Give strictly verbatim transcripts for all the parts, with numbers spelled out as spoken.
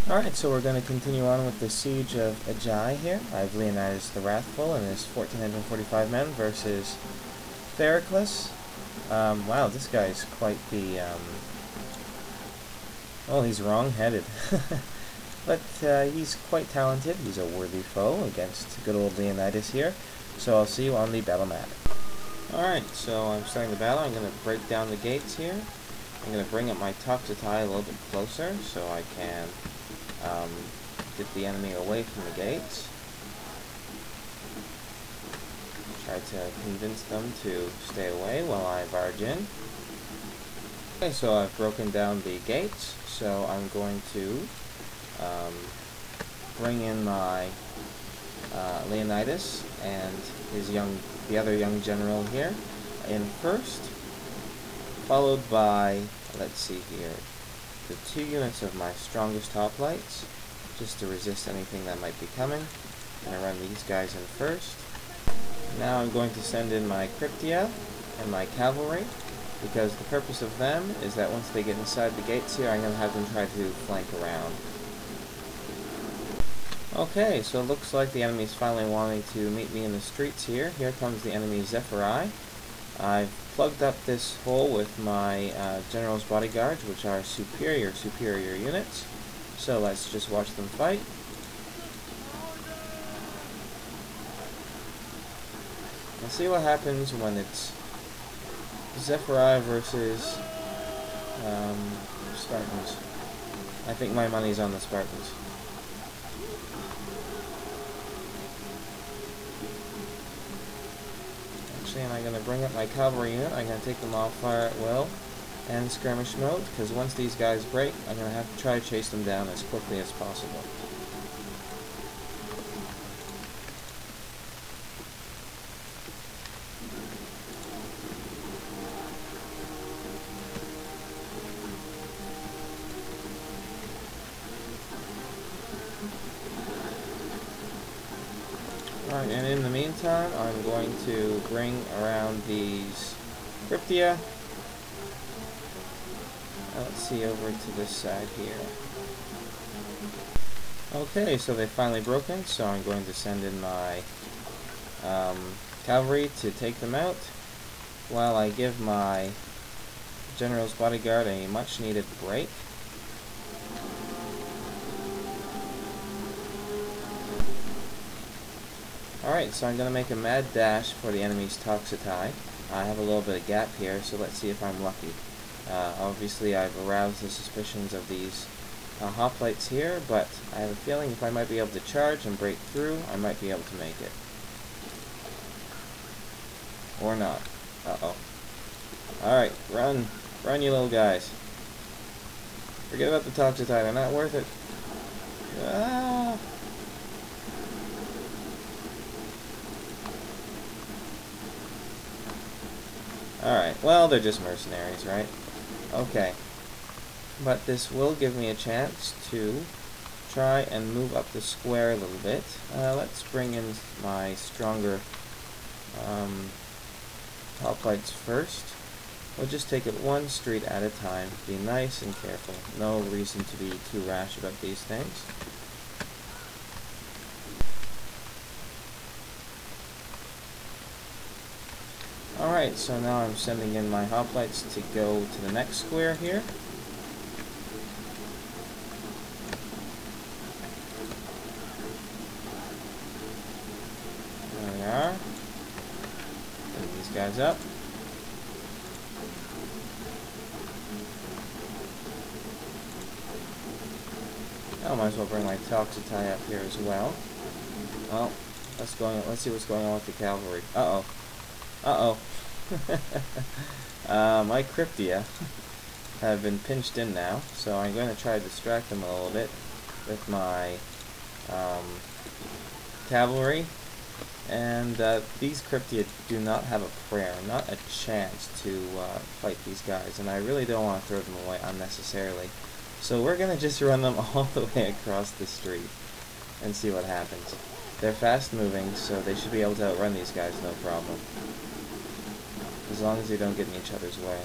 Alright, so we're going to continue on with the Siege of Agai here. I have Leonidas the Wrathful and his one thousand four hundred forty-five men versus Thericlus. Um, wow, this guy's quite the, um... well, he's wrong-headed. But uh, he's quite talented. He's a worthy foe against good old Leonidas here. So I'll see you on the battle map. Alright, so I'm starting the battle. I'm going to break down the gates here. I'm going to bring up my Toxotai a little bit closer so I can um, get the enemy away from the gates. Try to convince them to stay away while I barge in. Okay, so I've broken down the gates, so I'm going to um, bring in my uh, Leonidas and his young, the other young general here in first, followed by, let's see here, the two units of my strongest hoplites, just to resist anything that might be coming. I'm going to run these guys in first. Now I'm going to send in my Cryptia and my cavalry, because the purpose of them is that once they get inside the gates here, I'm going to have them try to flank around. Okay, so it looks like the enemy's finally wanting to meet me in the streets here. Here comes the enemy Zephyri. I've plugged up this hole with my uh, General's Bodyguards, which are superior, superior units. So let's just watch them fight. Let's see what happens when it's Zephyri versus um, Spartans. I think my money's on the Spartans. Actually, and I'm going to bring up my cavalry unit. I'm going to take them off fire at will and skirmish mode, because once these guys break, I'm going to have to try to chase them down as quickly as possible. Alright, and in the meantime, I'm going to bring around these Cryptia. Let's see, over to this side here. Okay, so they finally broken, so I'm going to send in my um, cavalry to take them out, while I give my General's Bodyguard a much needed break. Alright, so I'm going to make a mad dash for the enemy's Toxotai. I have a little bit of gap here, so let's see if I'm lucky. Uh, obviously I've aroused the suspicions of these uh, hoplites here, but I have a feeling if I might be able to charge and break through, I might be able to make it. Or not. Uh-oh. Alright, run. Run, you little guys. Forget about the Toxotai, they're not worth it. Ah! Alright, well, they're just mercenaries, right? Okay. But this will give me a chance to try and move up the square a little bit. Uh, let's bring in my stronger um, hoplites first. We'll just take it one street at a time. Be nice and careful. No reason to be too rash about these things. Alright, so now I'm sending in my hoplites to go to the next square here. There we are. Bring these guys up. I might as well bring my Toxotai up here as well. Oh, let's go on, let's see what's going on with the cavalry. Uh-oh. Uh-oh. uh, my Cryptia have been pinched in now, so I'm going to try to distract them a little bit with my um, cavalry. And uh, these Cryptia do not have a prayer, not a chance to uh, fight these guys, and I really don't want to throw them away unnecessarily. So we're going to just run them all the way across the street and see what happens. They're fast moving, so they should be able to outrun these guys no problem. As long as they don't get in each other's way.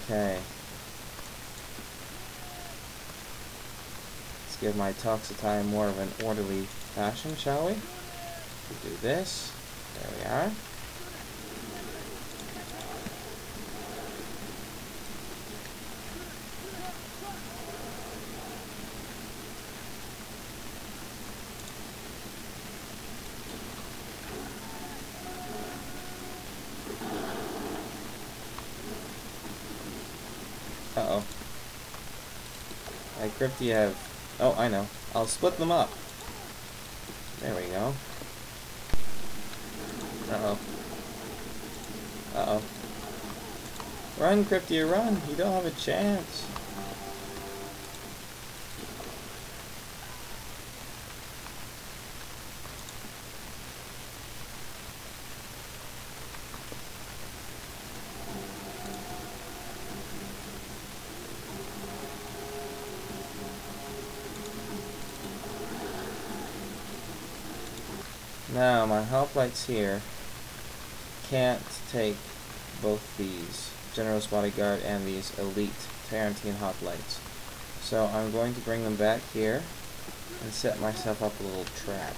Okay. Let's give my Toxotai more of an orderly fashion, shall we? We'll do this. There we are. Uh-oh. My Cryptia have... Oh, I know. I'll split them up. There we go. Uh-oh. Uh-oh. Run, Cryptia, run! You don't have a chance. Now, my hoplites here can't take both these General's Bodyguard and these elite Tarantine hoplites. So I'm going to bring them back here and set myself up a little trap.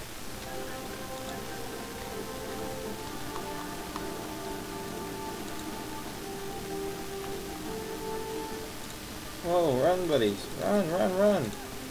Whoa, run buddies! Run, run, run!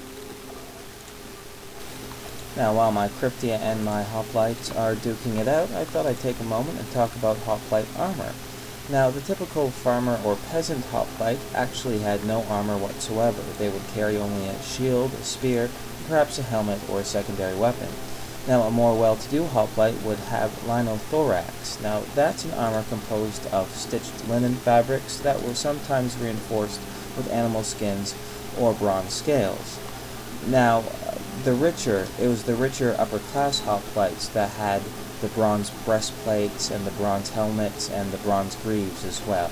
Now, while my Cryptia and my hoplites are duking it out, I thought I'd take a moment and talk about hoplite armor. Now, the typical farmer or peasant hoplite actually had no armor whatsoever. They would carry only a shield, a spear, and perhaps a helmet or a secondary weapon. Now, a more well-to-do hoplite would have linothorax. Now, that's an armor composed of stitched linen fabrics that were sometimes reinforced with animal skins or bronze scales. Now, the richer, it was the richer upper-class hoplites that had the bronze breastplates and the bronze helmets and the bronze greaves as well.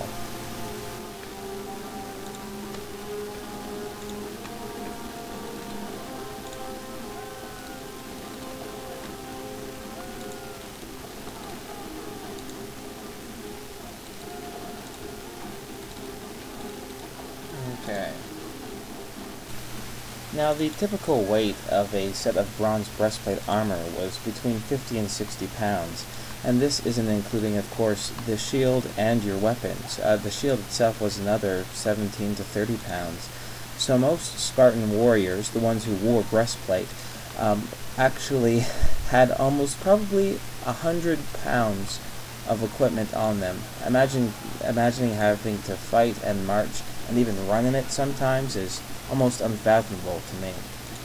Okay. Now, the typical weight of a set of bronze breastplate armor was between fifty and sixty pounds, and this isn't including, of course, the shield and your weapons. Uh, the shield itself was another seventeen to thirty pounds. So most Spartan warriors, the ones who wore breastplate, um, actually had almost probably a hundred pounds of equipment on them. Imagine, imagining having to fight and march and even run in it sometimes is almost unfathomable to me.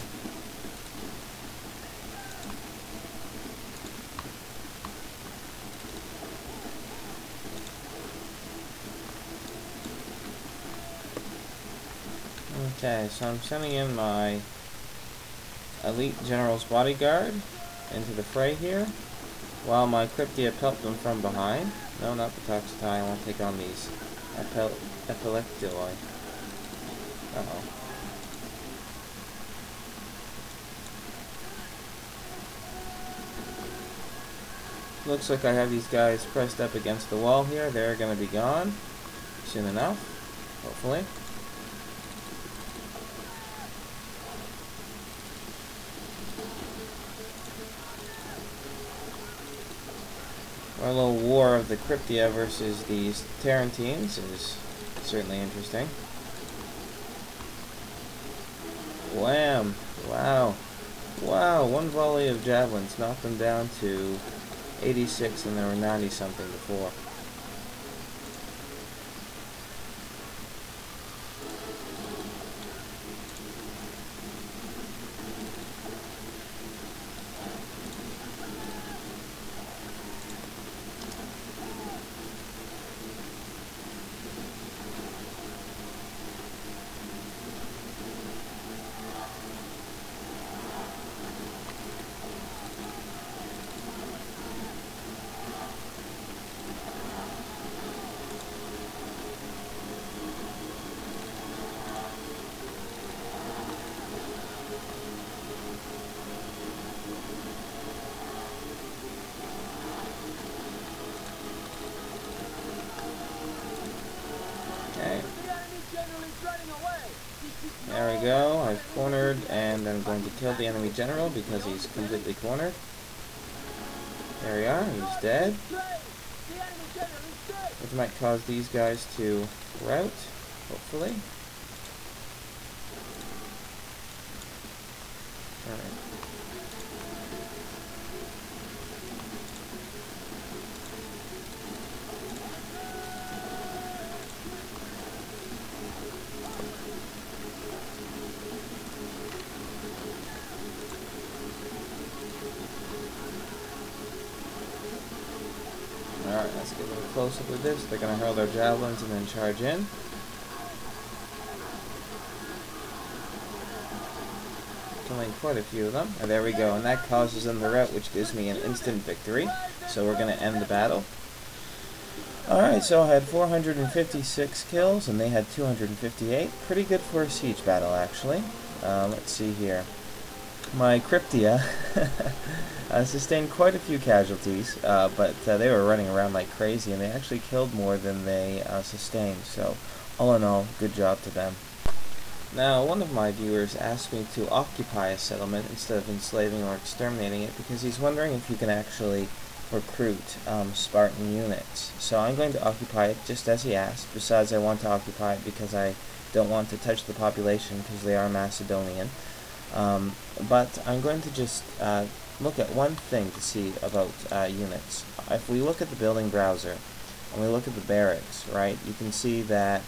Okay, so I'm sending in my elite General's Bodyguard into the fray here, while my Cryptia pelt them from behind. No, not the Toxotai, I won't take on these Epil Epileptoi. Uh-oh. Looks like I have these guys pressed up against the wall here. They're going to be gone soon enough, hopefully. Our little war of the Cryptia versus these Tarantines is certainly interesting. Wham! Wow. Wow, one volley of javelins knocked them down to eighty-six, and there were ninety something before. There we go. I've cornered, and I'm going to kill the enemy general because he's completely cornered. There we are. He's dead. Which might cause these guys to rout, hopefully. Alright. Alright, let's get a little closer with this. They're going to hurl their javelins and then charge in. Killing quite a few of them. And there we go. And that causes them the rout, which gives me an instant victory. So we're going to end the battle. Alright, so I had four hundred fifty-six kills, and they had two hundred fifty-eight. Pretty good for a siege battle, actually. Uh, let's see here. My Cryptia uh, sustained quite a few casualties, uh, but uh, they were running around like crazy, and they actually killed more than they uh, sustained. So, all in all, good job to them. Now, one of my viewers asked me to occupy a settlement instead of enslaving or exterminating it, because he's wondering if you can actually recruit um, Spartan units. So I'm going to occupy it just as he asked. Besides, I want to occupy it because I don't want to touch the population because they are Macedonian. Um, but I'm going to just uh, look at one thing to see about uh, units. If we look at the building browser and we look at the barracks, right, you can see that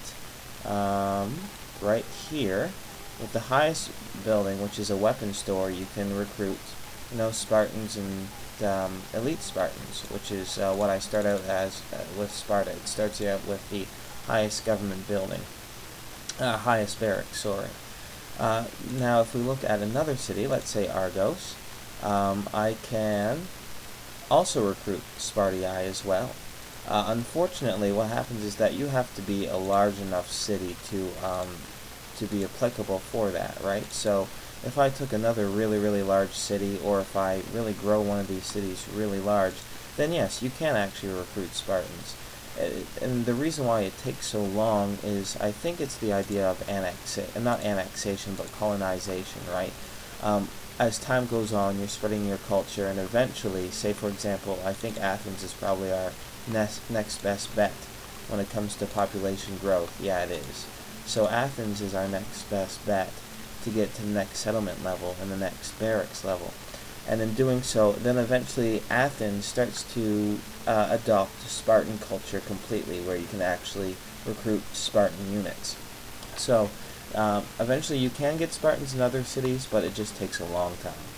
um, right here with the highest building, which is a weapon store, you can recruit, you know, Spartans and um, elite Spartans, which is uh, what I start out as uh, with Sparta. It starts you out with the highest government building, uh, highest barracks, sorry. Uh, now, if we look at another city, let's say Argos, um, I can also recruit Spartii as well. Uh, unfortunately, what happens is that you have to be a large enough city to um, to be applicable for that, right? So, if I took another really, really large city, or if I really grow one of these cities really large, then yes, you can actually recruit Spartans. And the reason why it takes so long is, I think it's the idea of annexation, not annexation, but colonization, right? Um, as time goes on, you're spreading your culture, and eventually, say for example, I think Athens is probably our next, next best bet when it comes to population growth. Yeah, it is. So Athens is our next best bet to get to the next settlement level and the next barracks level. And in doing so, then eventually Athens starts to uh, adopt Spartan culture completely, where you can actually recruit Spartan units. So, um, eventually you can get Spartans in other cities, but it just takes a long time.